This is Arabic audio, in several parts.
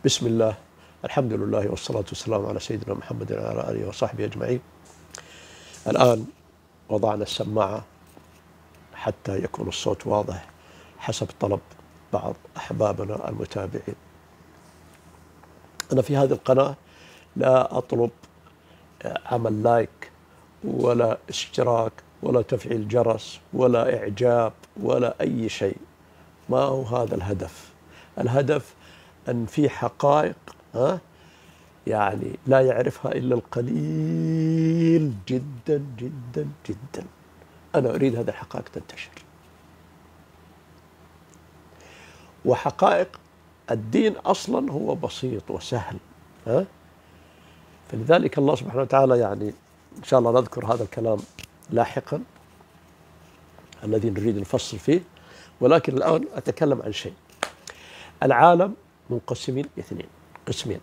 بسم الله، الحمد لله والصلاة والسلام على سيدنا محمد وعلى آله وصحبه أجمعين. الآن وضعنا السماعة حتى يكون الصوت واضح حسب طلب بعض أحبابنا المتابعين. أنا في هذه القناة لا أطلب عمل لايك ولا اشتراك ولا تفعيل جرس ولا إعجاب ولا أي شيء. ما هو هذا الهدف. الهدف أن في حقائق يعني لا يعرفها إلا القليل جدا جدا جدا. أنا أريد هذه الحقائق تنتشر. وحقائق الدين أصلا هو بسيط وسهل. فلذلك الله سبحانه وتعالى يعني إن شاء الله نذكر هذا الكلام لاحقا الذي نريد نفصل فيه، ولكن الآن أتكلم عن شيء. العالم منقسمين اثنين قسمين: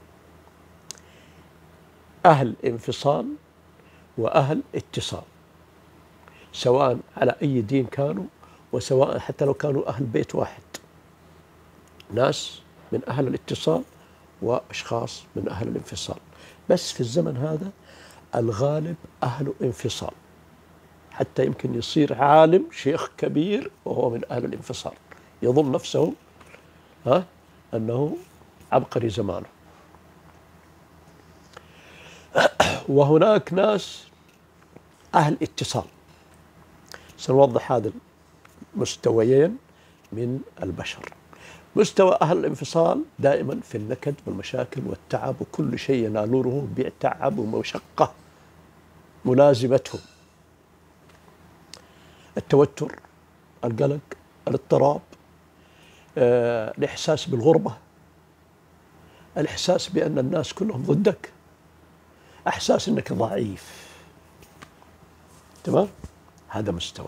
أهل انفصال وأهل اتصال، سواء على أي دين كانوا، وسواء حتى لو كانوا أهل بيت واحد. ناس من أهل الاتصال وأشخاص من أهل الانفصال. بس في الزمن هذا الغالب أهل انفصال، حتى يمكن يصير عالم شيخ كبير وهو من أهل الانفصال، يظن نفسه أنه عبقري زمانه. وهناك ناس أهل اتصال. سنوضح هذا المستويين من البشر. مستوى أهل الانفصال دائما في النكد والمشاكل والتعب، وكل شيء ينالونه بتعب ومشقة ملازمتهم: التوتر، القلق، الاضطراب، الإحساس بالغربة، الإحساس بأن الناس كلهم ضدك، إحساس أنك ضعيف. تمام؟ هذا مستوى.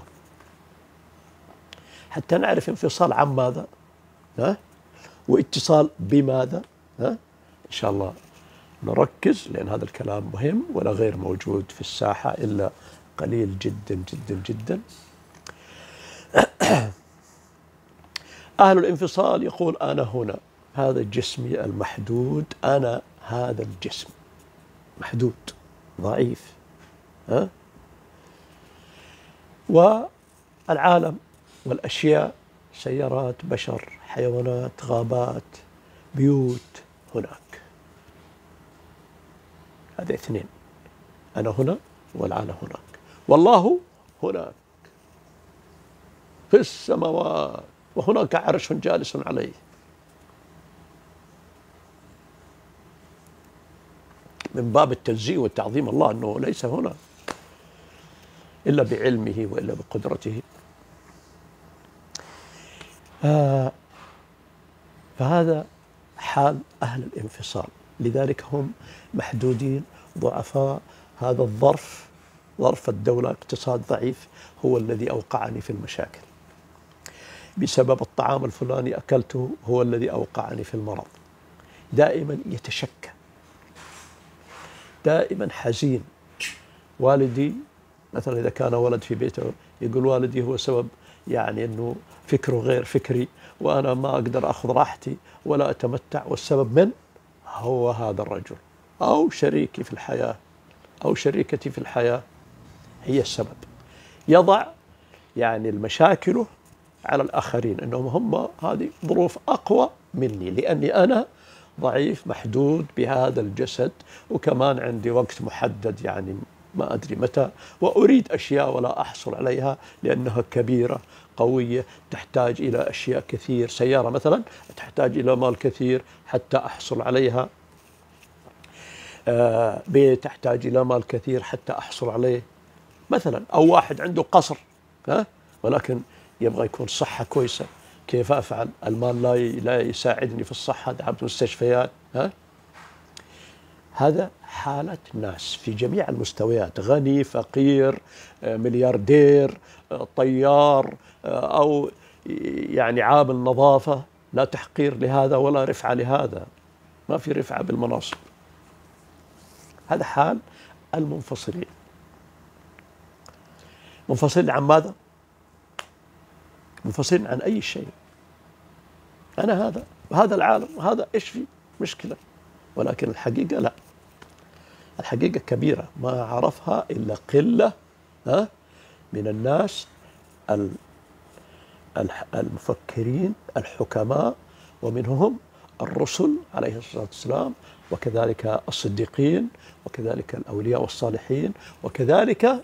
حتى نعرف انفصال عن ماذا واتصال بماذا. إن شاء الله نركز، لأن هذا الكلام مهم ولا غير موجود في الساحة إلا قليل جدا جدا جدا. أهل الانفصال يقول: أنا هنا، هذا جسمي المحدود، أنا هذا الجسم محدود ضعيف. والعالم والأشياء، سيارات، بشر، حيوانات، غابات، بيوت، هناك. هذا اثنين: أنا هنا والعالم هناك، والله هناك في السماوات وهناك عرش جالس عليه. من باب التنزيه والتعظيم الله، أنه ليس هنا إلا بعلمه وإلا بقدرته. فهذا حال أهل الانفصال. لذلك هم محدودين ضعفاء. هذا الظرف، ظرف الدولة، اقتصاد ضعيف، هو الذي أوقعني في المشاكل. بسبب الطعام الفلاني أكلته هو الذي أوقعني في المرض. دائما يتشكى، دائما حزين. والدي مثلا إذا كان ولد في بيته يقول: والدي هو سبب يعني أنه فكره غير فكري، وأنا ما أقدر أخذ راحتي ولا أتمتع، والسبب من هو هذا الرجل، أو شريكي في الحياة أو شريكتي في الحياة هي السبب. يضع يعني المشاكل على الآخرين، أنهم هم هذه ظروف أقوى مني، لأني أنا ضعيف محدود بهذا الجسد، وكمان عندي وقت محدد يعني ما أدري متى، وأريد أشياء ولا أحصل عليها لأنها كبيرة قوية تحتاج إلى أشياء كثير. سيارة مثلا تحتاج إلى مال كثير حتى أحصل عليها. بيت تحتاج إلى مال كثير حتى أحصل عليه مثلا. أو واحد عنده قصر ولكن يبغى يكون صحة كويسة. كيف أفعل؟ المال لا يساعدني في الصحة، ذهبت مستشفيات. هذا حالة ناس في جميع المستويات: غني، فقير، ملياردير، طيار، أو يعني عامل نظافة. لا تحقير لهذا ولا رفعة لهذا، ما في رفعة بالمناصب. هذا حال المنفصلين. منفصلين عن ماذا؟ منفصلين عن أي شيء. أنا هذا وهذا العالم، وهذا إيش فيه؟ مشكلة، ولكن الحقيقة لا، الحقيقة كبيرة ما عرفها إلا قلة من الناس المفكرين الحكماء، ومنهم الرسل عليه الصلاة والسلام، وكذلك الصديقين، وكذلك الأولياء والصالحين، وكذلك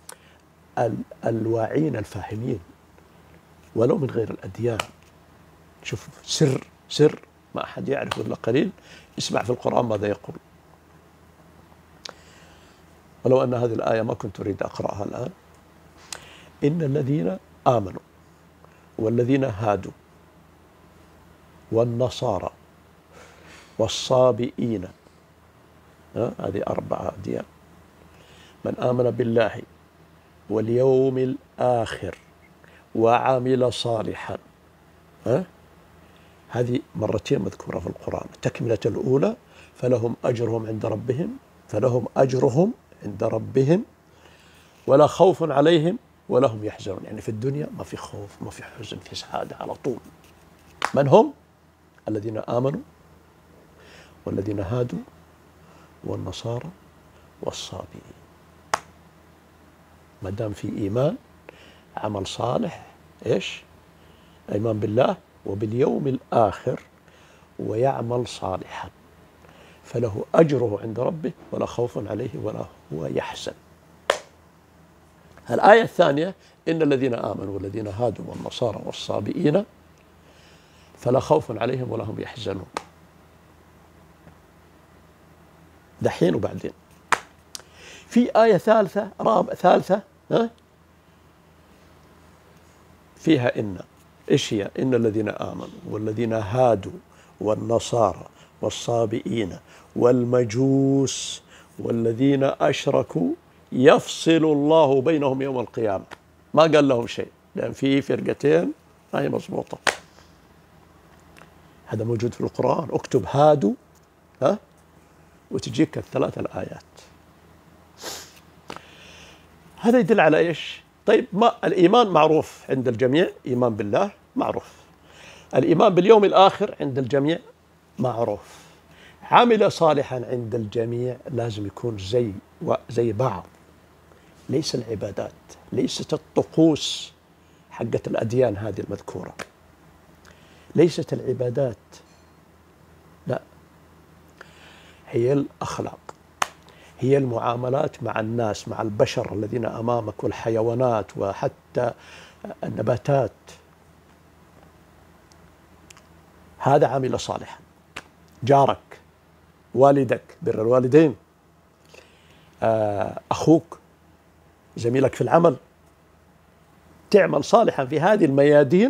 الواعين الفاهمين ولو من غير الأديان. شوف سر ما أحد يعرف إلا قليل. اسمع في القرآن ماذا يقول. ولو أن هذه الآية ما كنت أريد أقرأها الآن. إن الذين آمنوا والذين هادوا والنصارى والصابئين، هذه 4 أديان، من آمن بالله واليوم الآخر وعمل صالحا، هذه مرتين مذكورة في القرآن. تكملة الأولى فلهم أجرهم عند ربهم ولا خوف عليهم ولا هم يحزنون. يعني في الدنيا ما في خوف، ما في حزن، في سعادة على طول. من هم؟ الذين آمنوا والذين هادوا والنصارى والصابئين. ما دام في إيمان، عمل صالح، إيش؟ إيمان بالله وباليوم الآخر ويعمل صالحا، فله أجره عند ربه ولا خوف عليه ولا هو يحزن. الآية الثانية إن الذين آمنوا والذين هادوا والنصارى والصابئين فلا خوف عليهم ولا هم يحزنون. دحين وبعدين في آية ثالثة فيها إيش هي؟ إن الذين آمنوا والذين هادوا والنصارى والصابئين والمجوس والذين أشركوا يفصل الله بينهم يوم القيامة. ما قال لهم شيء، لأن في فرقتين ما هي مضبوطة. هذا موجود في القرآن. اكتب هادوا وتجيك 3 الآيات. هذا يدل على إيش؟ طيب، ما الإيمان معروف عند الجميع، إيمان بالله معروف. الإيمان باليوم الآخر عند الجميع معروف. عمل صالحا عند الجميع لازم يكون زي بعض. ليس العبادات، ليست الطقوس حقت الأديان هذه المذكورة، ليست العبادات، لا، هي الأخلاق، هي المعاملات مع الناس، مع البشر الذين أمامك والحيوانات وحتى النباتات. هذا عمل صالحا. جارك، والدك، بر الوالدين، أخوك، زميلك في العمل، تعمل صالحا في هذه الميادين،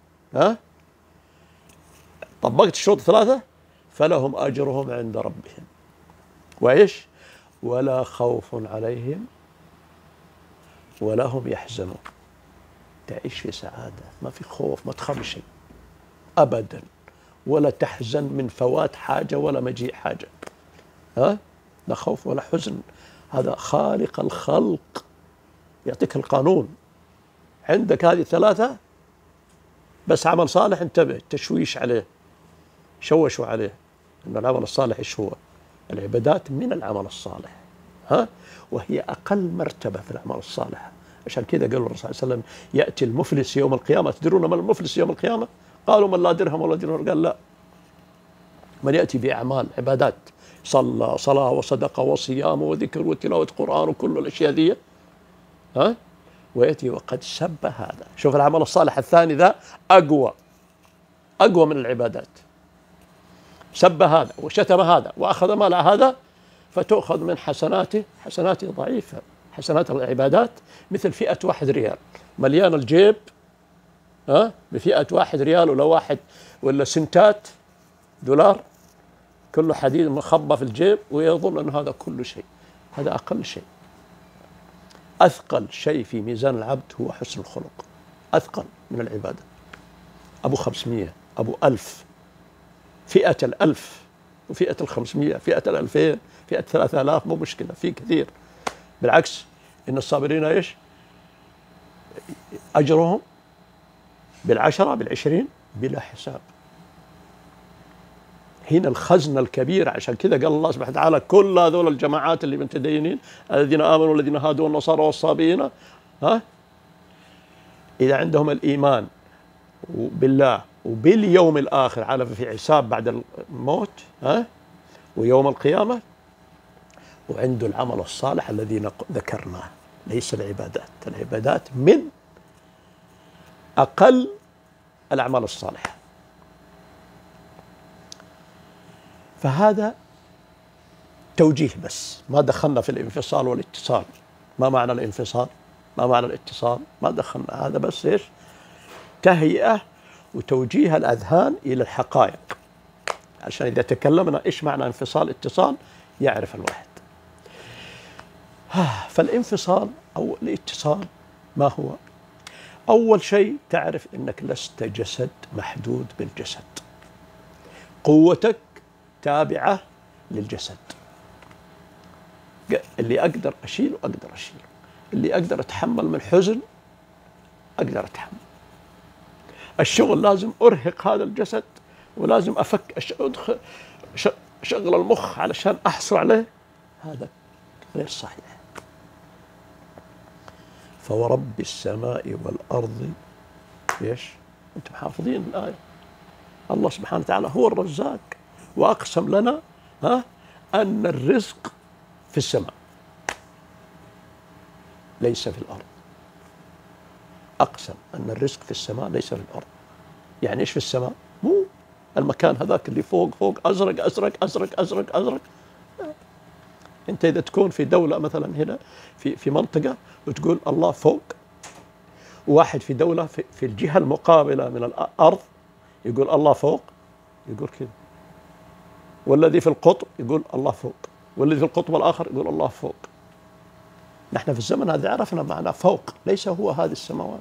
طبقت الشروط 3 فلهم أجرهم عند ربهم وإيش؟ ولا خوف عليهم ولا هم يحزنون. تعيش في سعادة، ما في خوف، ما تخاف شيء أبدا، ولا تحزن من فوات حاجة ولا مجيء حاجة. لا خوف ولا حزن. هذا خالق الخلق يعطيك القانون. عندك هذه 3 بس عمل صالح، انتبه، تشويش عليه، شوشوا عليه. إن العمل الصالح إيش هو؟ العبادات من العمل الصالح، وهي أقل مرتبة في الأعمال الصالحة. عشان كذا قال الرسول صلى الله عليه وسلم يأتي المفلس يوم القيامة. تدرون من المفلس يوم القيامة؟ قالوا من لا درهم ولا دينار. قال لا، من يأتي بأعمال عبادات، صلى صلاة وصدقة وصيام وذكر وتلاوة قرآن وكل الأشياء ذي، ويأتي وقد سب هذا. شوف العمل الصالح الثاني ذا أقوى من العبادات. سب هذا وشتم هذا وأخذ مال هذا، فتؤخذ من حسناته ضعيفة. حسنات العبادات مثل فئة 1 ريال مليان الجيب، بفئة 1 ريال ولا 1 ولا سنتات دولار، كله حديد مخبى في الجيب، ويظن أن هذا كل شيء. هذا أقل شيء. أثقل شيء في ميزان العبد هو حسن الخلق، أثقل من العبادة. أبو 500، أبو 1000، فئة 1000 وفئة 500، فئة 2000، فئة 3000، مو مشكلة، في كثير. بالعكس، إن الصابرين إيش؟ أجرهم بالعشرة بالعشرين بلا حساب. هنا الخزنة الكبيرة. عشان كذا قال الله سبحانه وتعالى كل هذول الجماعات اللي متدينين الذين آمنوا والذين هادوا والنصارى والصابئين، إذا عندهم الإيمان بالله وباليوم الآخر، على في حساب بعد الموت ويوم القيامة، وعنده العمل الصالح الذي ذكرناه. ليس العبادات من أقل الأعمال الصالحة. فهذا توجيه بس، ما دخلنا في الانفصال والاتصال. ما معنى الانفصال؟ ما معنى الاتصال؟ ما دخلنا، هذا بس إيش؟ تهيئة وتوجيه الأذهان إلى الحقائق، عشان إذا تكلمنا إيش معنى انفصال اتصال يعرف الواحد. فالانفصال أو الاتصال ما هو؟ أول شيء تعرف أنك لست جسد محدود بالجسد، قوتك تابعة للجسد. اللي أقدر أشيله أقدر أشيله، اللي أقدر أتحمل من حزن أقدر أتحمل. الشغل لازم أرهق هذا الجسد، ولازم أشغل المخ علشان أحصل عليه، هذا غير صحيح. فورب السماء والأرض إيش؟ أنتم حافظين الآية. الله سبحانه وتعالى هو الرزاق، وأقسم لنا أن الرزق في السماء ليس في الأرض. أقسم أن الرزق في السماء ليس في الأرض. يعني إيش في السماء؟ مو المكان هذاك اللي فوق أزرق أزرق أزرق أزرق أزرق. أنت إذا تكون في دولة مثلا هنا في منطقة وتقول الله فوق، وواحد في دولة في الجهة المقابلة من الأرض يقول الله فوق، يقول كذا. والذي في القطب يقول الله فوق، والذي في القطب الآخر يقول الله فوق. نحن في الزمن هذا عرفنا معنى فوق، ليس هو هذه السماوات.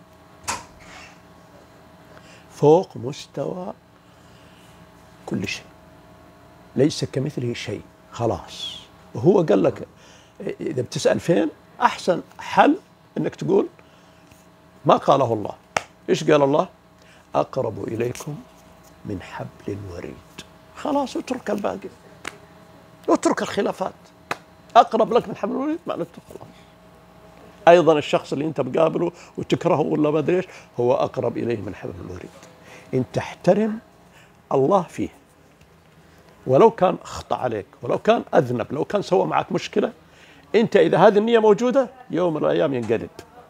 فوق مستوى كل شيء، ليس كمثله شيء، خلاص. وهو قال لك إذا بتسأل فين أحسن حل إنك تقول ما قاله الله. إيش قال الله؟ أقرب إليكم من حبل الوريد. خلاص اترك الباقي، اترك الخلافات. أقرب لك من حبل الوريد معناته خلاص. أيضا الشخص اللي أنت بقابله وتكرهه ولا ما أدري إيش هو أقرب إليه من حبل الوريد. إن تحترم الله فيه، ولو كان أخطأ عليك، ولو كان أذنب، لو كان سوى معك مشكلة، أنت إذا هذه النية موجودة يوم من الأيام ينقلب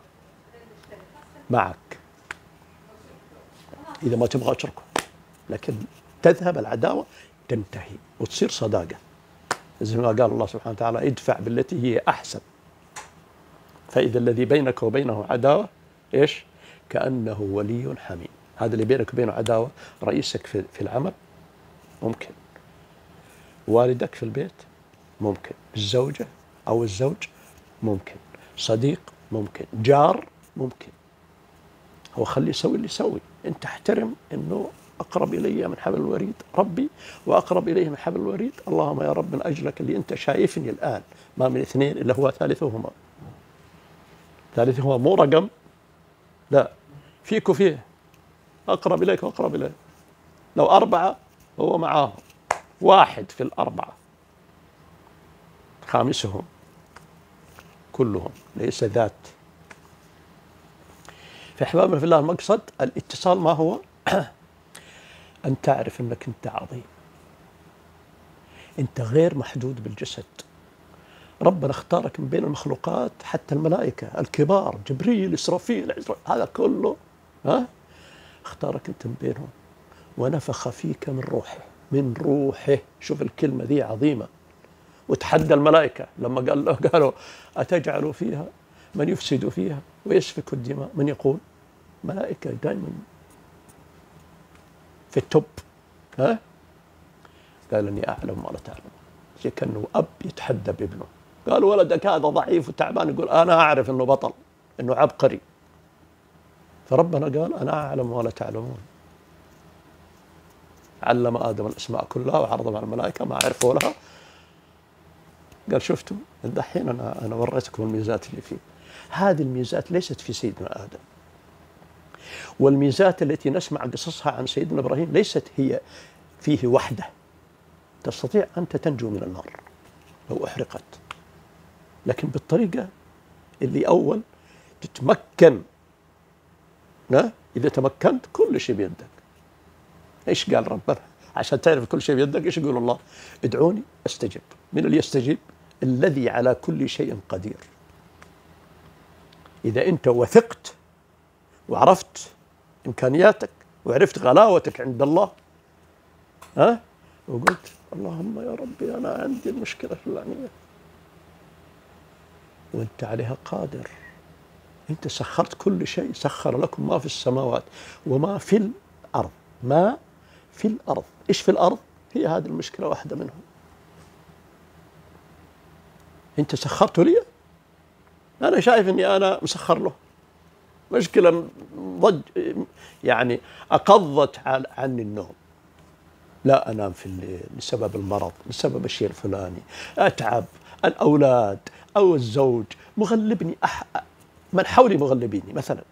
معك. إذا ما تبغى اتركه، لكن تذهب العداوة تنتهي وتصير صداقة، زي ما قال الله سبحانه وتعالى ادفع بالتي هي أحسن، فإذا الذي بينك وبينه عداوة إيش؟ كأنه ولي حميم. هذا اللي بينك وبينه عداوة رئيسك في العمل ممكن، والدك في البيت ممكن، الزوجة أو الزوج ممكن، صديق ممكن، جار ممكن. هو خليه يسوي اللي يسوي، أنت احترم أنه أقرب إلي من حبل الوريد ربي، وأقرب إليه من حبل الوريد اللهم يا رب من أجلك اللي أنت شايفني الآن، ما من اثنين إلا هو ثالثهما. ثالثهما مو رقم، لا، فيك وفيه، أقرب إليك وأقرب إليه. لو أربعة هو معاهم، واحد في الأربعة، خامسهم كلهم، ليس ذات. فأحبابنا في الله، المقصد الاتصال ما هو؟ أن تعرف أنك أنت عظيم، أنت غير محدود بالجسد. ربنا اختارك من بين المخلوقات، حتى الملائكة الكبار جبريل إسرافيل هذا كله اختارك أنت من بينهم، ونفخ فيك من روحه، من روحه. شوف الكلمة ذي عظيمة. وتحدى الملائكة لما قالوا أتجعل فيها من يفسد فيها ويسفك الدماء. من يقول؟ ملائكة دائما في التوب. قال إني أعلم ما لا تعلم. زي كأنه أب يتحدى بابنه، قال ولدك هذا ضعيف وتعبان، يقول أنا أعرف إنه بطل، إنه عبقري. فربنا قال أنا أعلم ما لا تعلمون. علم آدم الأسماء كلها وعرضهم على الملائكة ما عرفوا لها. قال شفتوا الدحين أنا وريتكم الميزات اللي فيه. هذه الميزات ليست في سيدنا آدم، والميزات التي نسمع قصصها عن سيدنا إبراهيم ليست هي فيه وحده، تستطيع أنت تنجو من النار لو أحرقت، لكن بالطريقة اللي أول تتمكن. إذا تمكنت كل شيء بيدك. إيش قال ربنا عشان تعرف كل شيء بيدك؟ إيش يقول الله؟ ادعوني أستجب. من اللي يستجيب؟ الذي على كل شيء قدير. إذا أنت وثقت وعرفت إمكانياتك وعرفت غلاوتك عند الله، وقلت اللهم يا ربي أنا عندي المشكلة الفلانية وأنت عليها قادر، أنت سخرت كل شيء، سخر لكم ما في السماوات وما في الأرض. ما في الأرض، إيش في الأرض؟ هي هذه المشكلة واحدة منهم. أنت سخرت لي، أنا شايف أني أنا مسخر له. مشكلة يعني أقضت عني النوم، لا أنام في الليل لسبب المرض، لسبب الشيء الفلاني، أتعب، الأولاد أو الزوج مغلبني، من حولي مغلبيني مثلا،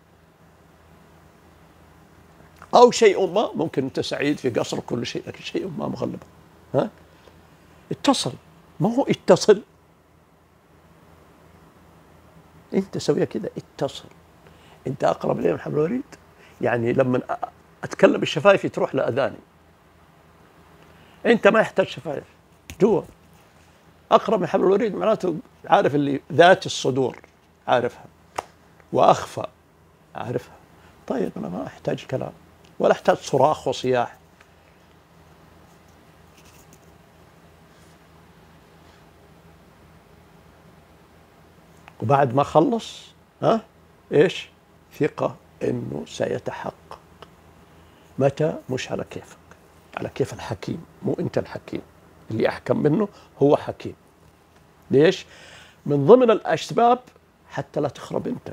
أو شيء ما. ممكن أنت سعيد في قصر كل شيء، لكن شيء ما مغلبه. اتصل، ما هو اتصل، أنت سويها كذا، اتصل. أنت أقرب لي من حبل الوريد، يعني لما أتكلم الشفايف تروح لأذاني. أنت ما يحتاج شفايف، جوا أقرب من حبل الوريد، معناته عارف اللي ذات الصدور عارفها، وأخفى عارفها. طيب أنا ما أحتاج كلام ولا أحتاج صراخ وصياح. وبعد ما خلص إيش؟ ثقة إنه سيتحقق. متى؟ مش على كيفك، على كيف الحكيم، مو أنت الحكيم، اللي أحكم منه هو حكيم. ليش؟ من ضمن الأسباب حتى لا تخرب أنت،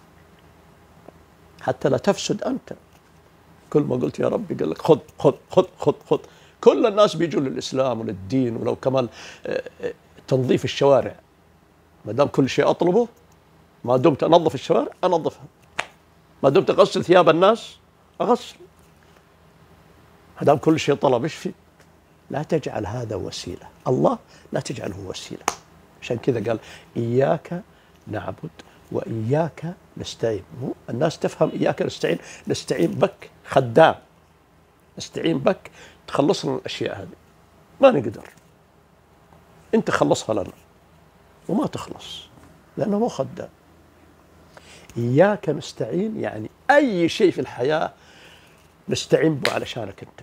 حتى لا تفسد أنت. كل ما قلت يا ربي قال لك خذ خذ خذ خذ خذ. كل الناس بيجوا للإسلام وللدين، ولو كمان تنظيف الشوارع، ما دام كل شيء أطلبه، ما دمت أنظف الشوارع أنظفها، ما دمت أغسل ثياب الناس أغسل، ما دام كل شيء طلب. إيش فيه؟ لا تجعل هذا وسيلة، الله لا تجعله وسيلة. عشان كذا قال إياك نعبد وإياك نستعين. مو الناس تفهم إياك نستعين، نستعين بك خدام، نستعين بك تخلصنا من الأشياء هذه، ما نقدر، أنت خلصها لنا وما تخلص لأنه مو خدام. إياك نستعين يعني أي شيء في الحياة نستعين به علشانك أنت،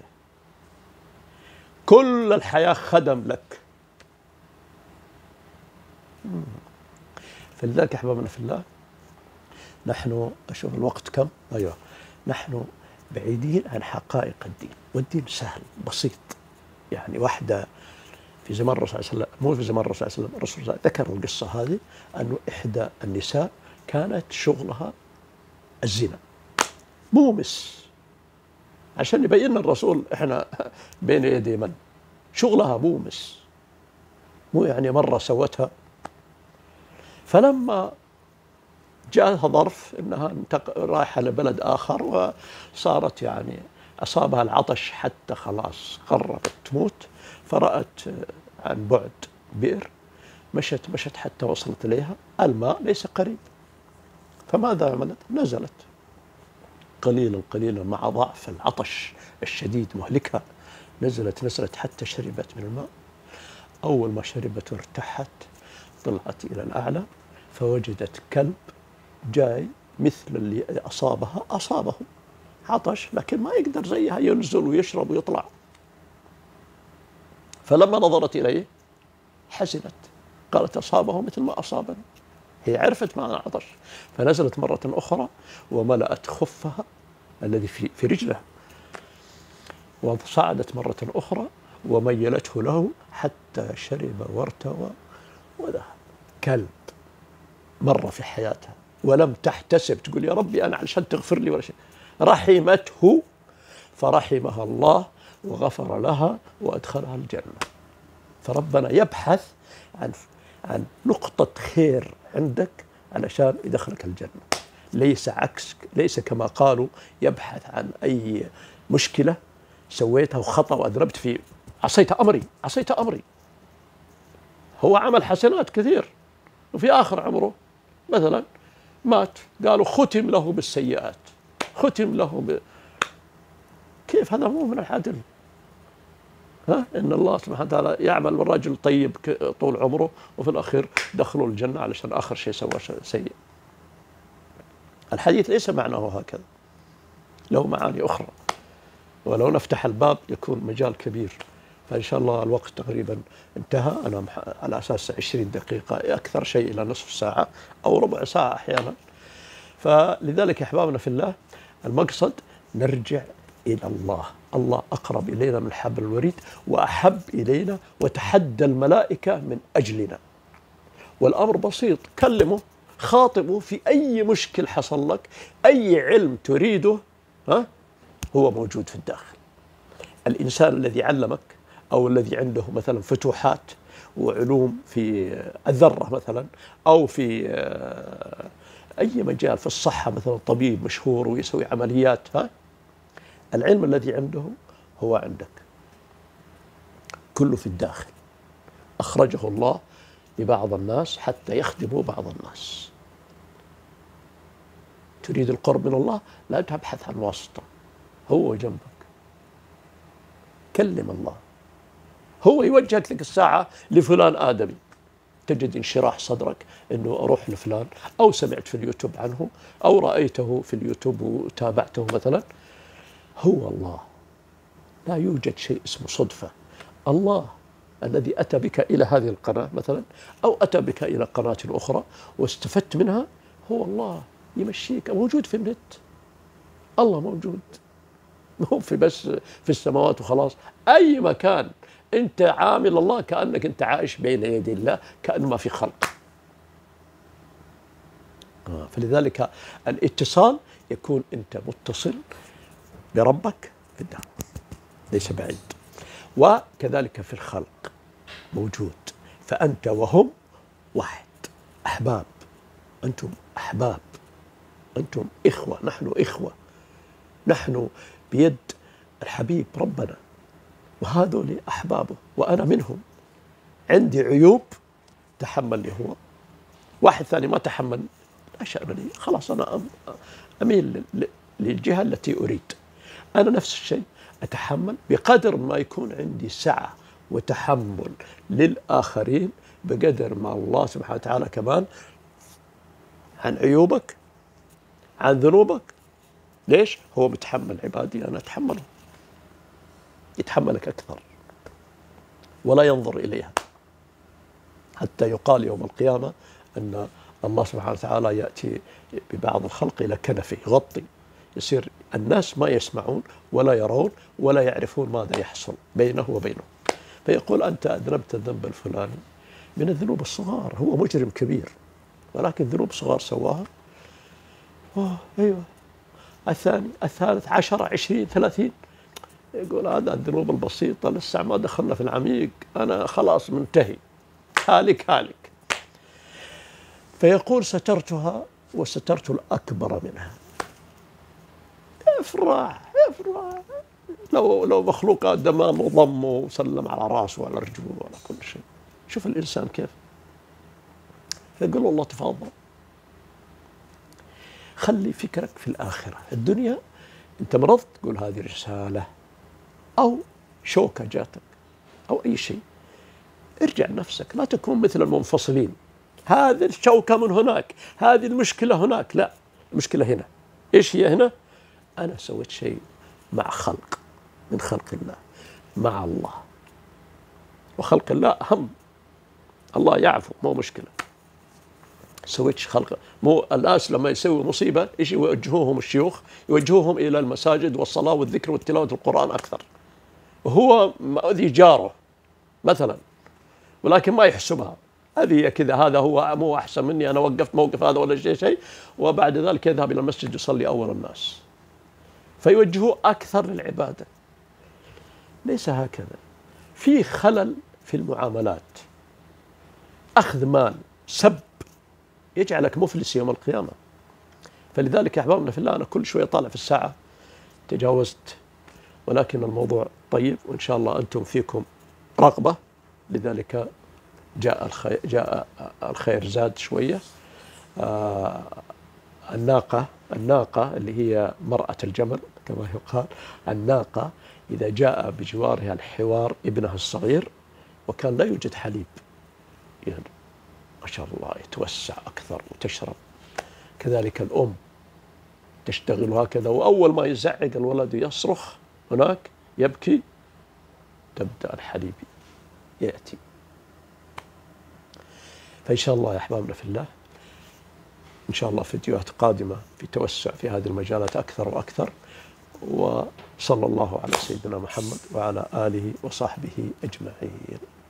كل الحياة خدم لك. فلذلك أحبابنا في الله، نحن أشوف الوقت كم؟ أيوة، نحن بعيدين عن حقائق الدين، والدين سهل بسيط. يعني واحدة في زمان الرسول صلى الله عليه وسلم، مو في زمان الرسول صلى الله عليه وسلم، الرسول صلى الله عليه وسلم ذكر القصة هذه، أنه إحدى النساء كانت شغلها الزنا، مومس، عشان يبين الرسول إحنا بين يدي من شغلها مومس، مو يعني مرة سوتها. فلما جاءها ظرف انها رايحه لبلد اخر، وصارت يعني اصابها العطش حتى خلاص قربت تموت، فرأت عن بعد بئر، مشت حتى وصلت اليها، الماء ليس قريب، فماذا عملت؟ نزلت قليلا قليلا مع ضعف العطش الشديد مهلكها، نزلت حتى شربت من الماء. اول ما شربت وارتاحت طلعت الى الاعلى، فوجدت كلب جاي مثل اللي أصابه عطش، لكن ما يقدر زيها ينزل ويشرب ويطلع. فلما نظرت إليه حزنت، قالت أصابه مثل ما أصابني. هي عرفت معنى العطش، فنزلت مرة أخرى وملأت خفها الذي في رجلها، وصعدت مرة أخرى وميلته له حتى شرب وارتوى وذهب. كلب مرة في حياتها ولم تحتسب تقول يا ربي أنا علشان تغفر لي ولا شيء، رحمته فرحمها الله وغفر لها وأدخلها الجنة. فربنا يبحث عن نقطة خير عندك علشان يدخلك الجنة، ليس عكسك، ليس كما قالوا يبحث عن أي مشكلة سويتها وخطأ وأذنبت في عصيت أمري، عصيت أمري. هو عمل حسنات كثير، وفي آخر عمره مثلا مات، قالوا ختم له بالسيئات، ختم له كيف هذا؟ مو من العدل. إن الله سبحانه وتعالى يعمل بالرجل طيب طول عمره، وفي الأخير دخلوا الجنة علشان آخر شيء سوى سيء. الحديث ليس معناه هكذا، له معاني أخرى، ولو نفتح الباب يكون مجال كبير. فإن شاء الله الوقت تقريبا انتهى. أنا على أساس 20 دقيقة، أكثر شيء إلى نصف ساعة أو ربع ساعة أحيانا. فلذلك يا أحبابنا في الله، المقصد نرجع إلى الله. الله أقرب إلينا من حبل الوريد، وأحب إلينا، وتحدى الملائكة من أجلنا. والأمر بسيط، كلمه، خاطبه في أي مشكل حصل لك، أي علم تريده هو موجود في الداخل. الإنسان الذي علمك أو الذي عنده مثلا فتوحات وعلوم في الذرة مثلا، أو في أي مجال في الصحة، مثلا طبيب مشهور ويسوي عمليات، العلم الذي عنده هو عندك، كله في الداخل. أخرجه الله لبعض الناس حتى يخدموا بعض الناس. تريد القرب من الله، لا تبحث عن واسطة، هو جنبك. كلم الله، هو يوجهك لك الساعة لفلان آدمي، تجد انشراح صدرك أنه أروح لفلان، أو سمعت في اليوتيوب عنه، أو رأيته في اليوتيوب وتابعته مثلا. هو الله، لا يوجد شيء اسمه صدفة. الله الذي أتى بك إلى هذه القناة مثلا، أو أتى بك إلى قناة أخرى واستفدت منها، هو الله يمشيك، موجود في النت. الله موجود، مو في بس في السماوات وخلاص. أي مكان أنت عامل الله، كأنك أنت عايش بين يدي الله، كأنه ما في خلق. فلذلك الاتصال يكون أنت متصل بربك في الدار، ليس بعيد. وكذلك في الخلق موجود، فأنت وهم واحد، أحباب. أنتم أحباب، أنتم إخوة، نحن إخوة، نحن بيد الحبيب ربنا، وهذول أحبابه وأنا منهم. عندي عيوب تحمل لي هو، واحد ثاني ما تحمل، لا شأن لي، خلاص أنا أميل للجهة التي أريد. أنا نفس الشيء أتحمل بقدر ما يكون عندي سعة وتحمل للآخرين، بقدر ما الله سبحانه وتعالى كمان عن عيوبك، عن ذنوبك. ليش؟ هو متحمل عبادي، أنا أتحمله، يتحملك أكثر ولا ينظر إليها، حتى يقال يوم القيامة أن الله سبحانه وتعالى يأتي ببعض الخلق إلى كنفه يغطي، يصير الناس ما يسمعون ولا يرون ولا يعرفون ماذا يحصل بينه وبينه. فيقول أنت أذنبت الذنب الفلاني من الذنوب الصغار، هو مجرم كبير ولكن ذنوب صغار سواها. أيوة، الثاني، الثالث، 10، 20، 30، يقول هذا الذنوب البسيطة، لسه ما دخلنا في العميق، أنا خلاص منتهي، هالك هالك. فيقول سترتها وسترت الأكبر منها. افرح افرح، لو مخلوق آدم وضمه وسلم على راسه وعلى رجله وعلى كل شيء. شوف الإنسان كيف. فيقول الله تفضل، خلي فكرك في الآخرة. الدنيا أنت مرضت، تقول هذه رسالة، أو شوكة جاتك، أو أي شيء. ارجع لنفسك، لا تكون مثل المنفصلين، هذه الشوكة من هناك، هذه المشكلة هناك. لا، المشكلة هنا. إيش هي هنا؟ أنا سويت شيء مع خلق من خلق الله، مع الله، وخلق الله أهم. الله يعفو، مو مشكلة. سويت خلق، مو الناس لما يسوي مصيبة إيش يوجهوهم الشيوخ؟ يوجهوهم إلى المساجد والصلاة والذكر وتلاوة القرآن أكثر، وهو مؤذي جاره مثلا، ولكن ما يحسبها، هذه كذا، هذا هو مو أحسن مني، أنا وقفت موقف هذا ولا شيء، وبعد ذلك يذهب إلى المسجد يصلي أول الناس، فيوجهوه أكثر للعبادة. ليس هكذا. في خلل في المعاملات، أخذ مال، سب، يجعلك مفلس يوم القيامة. فلذلك يا أحبابنا في الله، أنا كل شوية طالع في الساعة، تجاوزت، ولكن الموضوع طيب، وإن شاء الله أنتم فيكم رغبة، لذلك جاء الخير زاد شوية. الناقة اللي هي مرأة الجمل كما يقال، الناقة إذا جاء بجوارها الحوار ابنها الصغير وكان لا يوجد حليب، يعني ما شاء الله يتوسع أكثر وتشرب. كذلك الأم تشتغل هكذا، وأول ما يزعق الولد يصرخ هناك يبكي تبدأ الحليب يأتي. فإن شاء الله يا أحبابنا في الله، إن شاء الله فيديوهات قادمة في توسع في هذه المجالات أكثر وأكثر. وصلى الله على سيدنا محمد وعلى آله وصحبه أجمعين.